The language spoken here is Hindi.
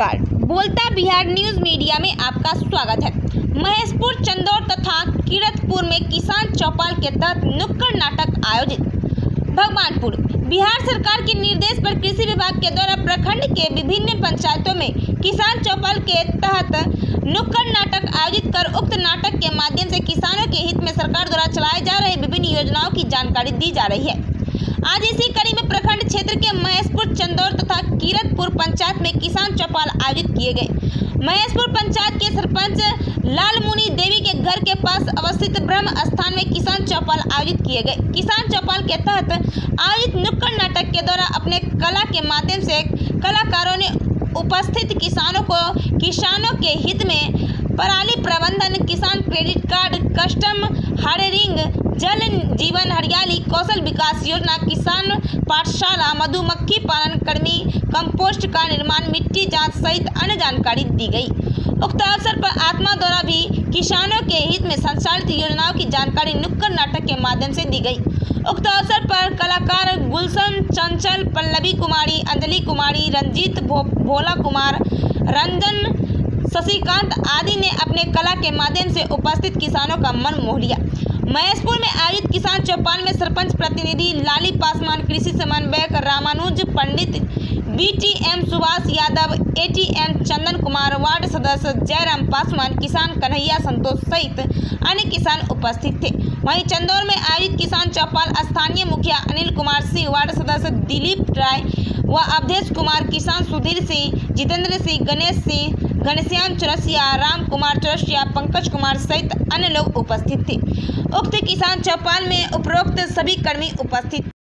नमस्कार, बोलता बिहार न्यूज मीडिया में आपका स्वागत है। महेशपुर, चंदौर तथा कीरतपुर में किसान चौपाल के तहत नुक्कड़ नाटक आयोजित। भगवानपुर, बिहार सरकार के निर्देश पर कृषि विभाग के द्वारा प्रखंड के विभिन्न पंचायतों में किसान चौपाल के तहत नुक्कड़ नाटक आयोजित कर उक्त नाटक के माध्यम से किसानों के हित में सरकार द्वारा चलाए जा रहे विभिन्न योजनाओं की जानकारी दी जा रही है। आज इसी कड़ी में प्रखंड क्षेत्र के महेशपुर, चंदौर तथा कीरतपुर पंचायत में किसान चौपाल आयोजित किए गए। महेशपुर पंचायत के सरपंच लालमुनि देवी के घर के पास अवस्थित ब्रह्म स्थान में किसान चौपाल आयोजित किए गए। किसान चौपाल के तहत आयोजित नुक्कड़ नाटक के द्वारा अपने कला के माध्यम से कलाकारों ने उपस्थित किसानों के हित में पराली प्रबंधन, किसान क्रेडिट कार्ड, कस्टम हार्वेस्टिंग, जल जीवन हरियाली, कौशल विकास योजना, किसान पाठशाला, मधुमक्खी पालन कर्मी, कंपोस्ट का निर्माण, मिट्टी जांच सहित अन्य जानकारी दी गई। उक्त अवसर पर आत्मा द्वारा भी किसानों के हित में संचालित योजनाओं की जानकारी नुक्कड़ नाटक के माध्यम से दी गई। उक्त अवसर पर कलाकार गुलशन, चंचल, पल्लवी कुमारी, अंजलि कुमारी, रंजीत, भोला कुमार, रंजन, शशिकांत आदि ने अपने कला के माध्यम से उपस्थित किसानों का मन मोह लिया। महेशपुर में आयोजित किसान चौपाल में सरपंच प्रतिनिधि लाली पासवान, कृषि समन्वयक Ramanuj Pandit, BTM Subhash Yadav, ATM Chandan Kumar, ward सदस्य जयराम पासवान, किसान कन्हैया संतोष सहित अन्य किसान उपस्थित थे। वहीं चंदौर में आयोजित किसान चौपाल स्थानीय मुखिया अनिल कुमार सिंह, वार्ड सदस्य दिलीप राय व अवधेश कुमार, किसान सुधीर सिंह, जितेंद्र सिंह, गणेश सिंह, घनश्याम चौरसिया, राम कुमार चौरसिया, पंकज कुमार सहित अन्य लोग उपस्थित थे। उक्त किसान चौपाल में उपरोक्त सभी कर्मी उपस्थित